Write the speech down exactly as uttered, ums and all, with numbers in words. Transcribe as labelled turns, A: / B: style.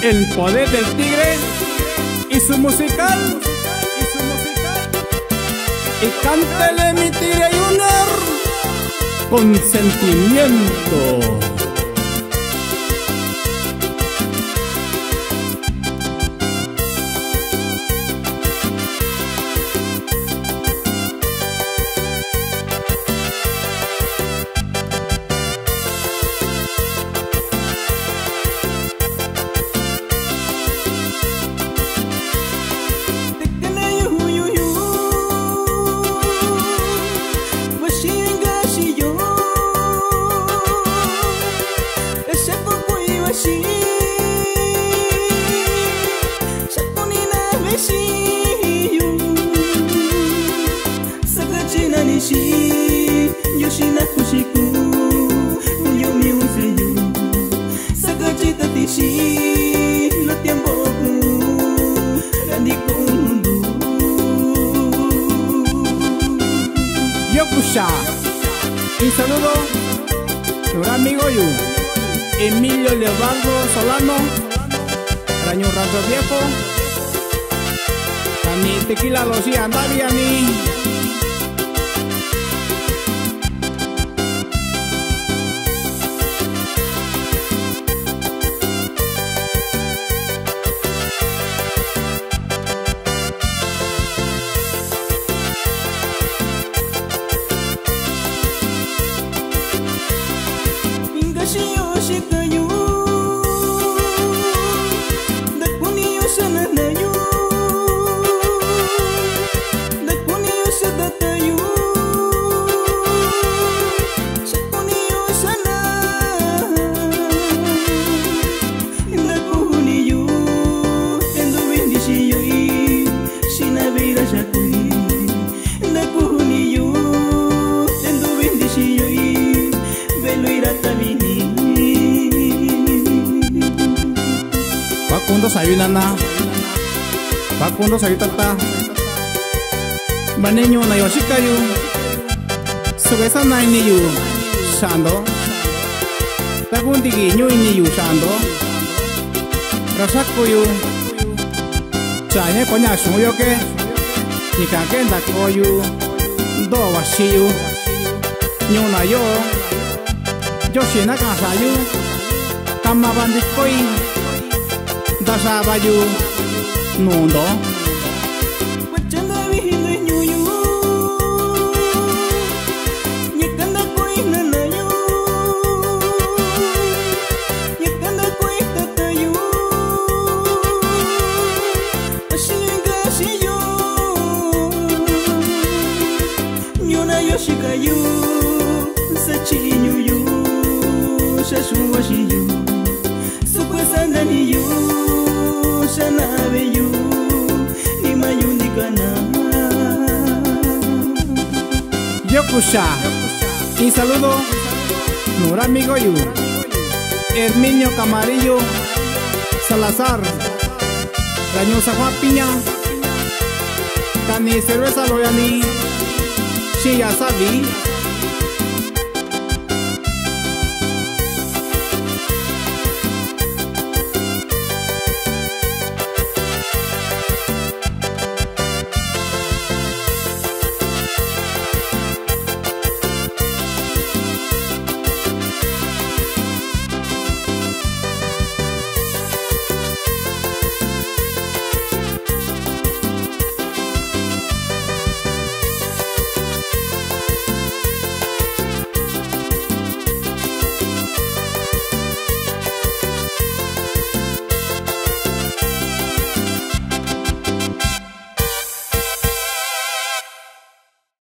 A: El poder del tigre y su musical. Y cántele mi tigre Junior con sentimiento.
B: Yoshina kushiku Yumi useyu Sakachita tishi No tiempo ku Randi kundu
A: Yokusha. Un saludo nuestro amigo Yu Emilio Leobardo Solano Raño Rato Viejo Tani Tequila Lucía Andaviani.
B: Shikayu Dakuni yosana nayu Dakuni yosadatayu Shakuni yosana Dakuni yu Tendo bendishi yoi Shina beira shakui Dakuni yu Tendo bendishi yoi Velo iratabini
A: Facundo sayunana Facundo sayutata Baneño na yoshikayu Sugesa na ni yu Shando Tagundigi nyui ni yu shando Rasako yu Chaye konya shunyoke Nikakenda koyu Do washiyu Nyuna yo Yoshina kasayu Kama bandikoi Dasabayu Nundo
B: Wachanda vihile nyuyu Nyekanda koi nanayu Nyekanda koi tatayu Ashiga shiyu Nyuna yoshikayu Sachi nyuyu Shashu washiyu Sukwasanda niyu Shanabeyu Nimayundikana
A: Yokusha. Y saludo nuestro amigo Yu Herminio Camarillo Salazar Rañosa Juan Piña Tani Cerveza Loyani Shia Sabi